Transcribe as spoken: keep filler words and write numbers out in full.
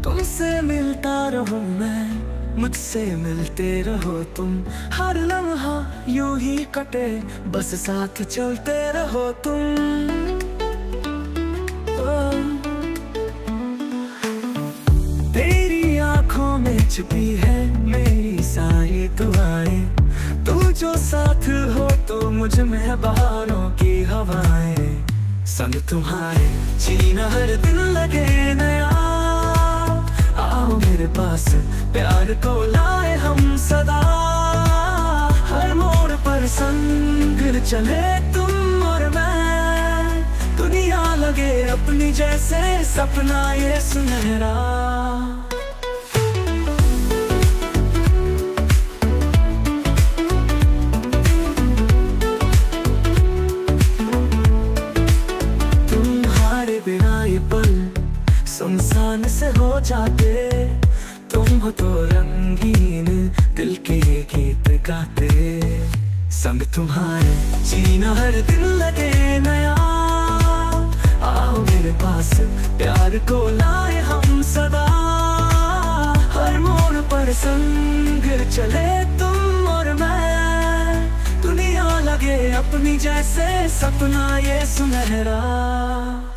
तुमसे मिलता रहो मैं, मुझसे मिलते रहो तुम। हर लम्हा यूं ही कटे, बस साथ चलते रहो तुम। ओ, तेरी आंखों में छुपी है मेरी सारी दुआएं। तू जो साथ हो तो मुझ में बहारों की हवाएं। संग तुम्हारे जीना हर दिन लगे नया। आओ मेरे पास, प्यार को लाए हम सदा। हर मोड़ पर संग चले तुम और मैं। दुनिया लगे अपनी जैसे सपना ये सुनहरा। बिना ये पल सुनसान से हो जाते। तुम हो तो रंगीन, दिल के गीत गाते। संग तुम्हारे जीना हर दिन लगे नया। आओ मेरे पास, प्यार को लाए हम सदा। हर मोड़ पर संग चले तुम और मैं। दुनिया लगे अपनी जैसे सपना ये सुनहरा।